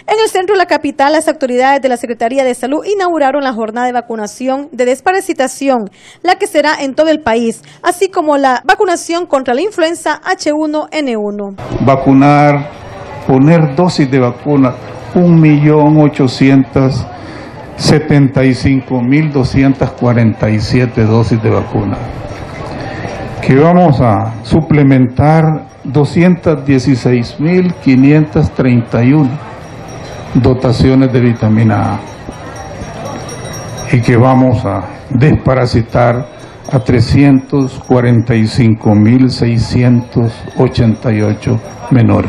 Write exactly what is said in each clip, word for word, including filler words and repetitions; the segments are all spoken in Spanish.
En el centro de la capital, las autoridades de la Secretaría de Salud inauguraron la jornada de vacunación de desparasitación, la que será en todo el país, así como la vacunación contra la influenza H uno N uno. Vacunar, poner dosis de vacuna, un millón ochocientos setenta y cinco mil doscientas cuarenta y siete dosis de vacuna, que vamos a suplementar doscientos dieciséis mil quinientos treinta y uno dotaciones de vitamina A, y que vamos a desparasitar a trescientos cuarenta y cinco mil seiscientos ochenta y ocho menores.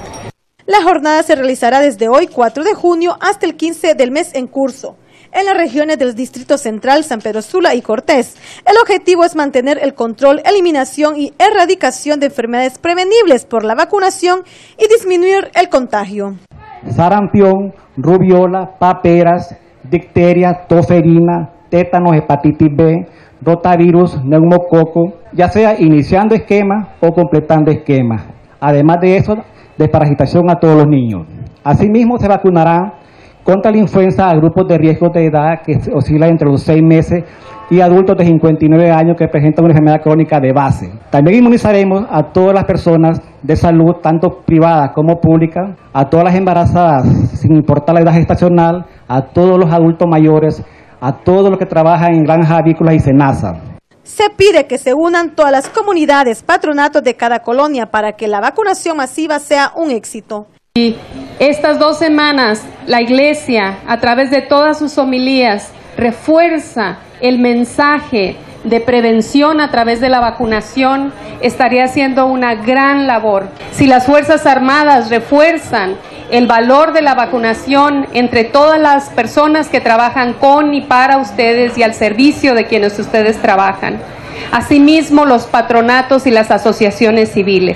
La jornada se realizará desde hoy, cuatro de junio, hasta el quince del mes en curso, en las regiones del Distrito Central, San Pedro Sula y Cortés. El objetivo es mantener el control, eliminación y erradicación de enfermedades prevenibles por la vacunación y disminuir el contagio. Sarampión, rubiola, paperas, difteria, tosferina, tétanos, hepatitis B, rotavirus, neumococo, ya sea iniciando esquema o completando esquema. Además de eso, desparasitación a todos los niños. Asimismo, se vacunará contra la influenza a grupos de riesgo de edad que oscilan entre los seis meses y adultos de cincuenta y nueve años que presentan una enfermedad crónica de base. También inmunizaremos a todas las personas de salud, tanto privadas como públicas, a todas las embarazadas, sin importar la edad gestacional, a todos los adultos mayores, a todos los que trabajan en granjas avícolas y SENASA. Se pide que se unan todas las comunidades, patronatos de cada colonia para que la vacunación masiva sea un éxito. Y estas dos semanas la Iglesia, a través de todas sus homilías, refuerza el mensaje de prevención a través de la vacunación. Estaría haciendo una gran labor. Si las Fuerzas Armadas refuerzan el valor de la vacunación entre todas las personas que trabajan con y para ustedes y al servicio de quienes ustedes trabajan. Asimismo, los patronatos y las asociaciones civiles.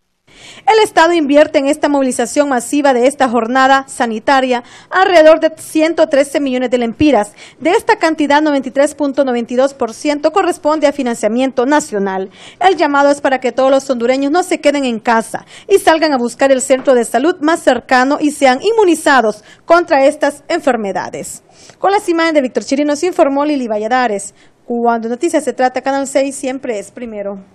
El Estado invierte en esta movilización masiva de esta jornada sanitaria alrededor de ciento trece millones de lempiras. De esta cantidad, noventa y tres punto noventa y dos por ciento corresponde a financiamiento nacional. El llamado es para que todos los hondureños no se queden en casa y salgan a buscar el centro de salud más cercano y sean inmunizados contra estas enfermedades. Con las imágenes de Víctor Chirinos informó Lili Valladares. Cuando noticias se trata, Canal seis siempre es primero.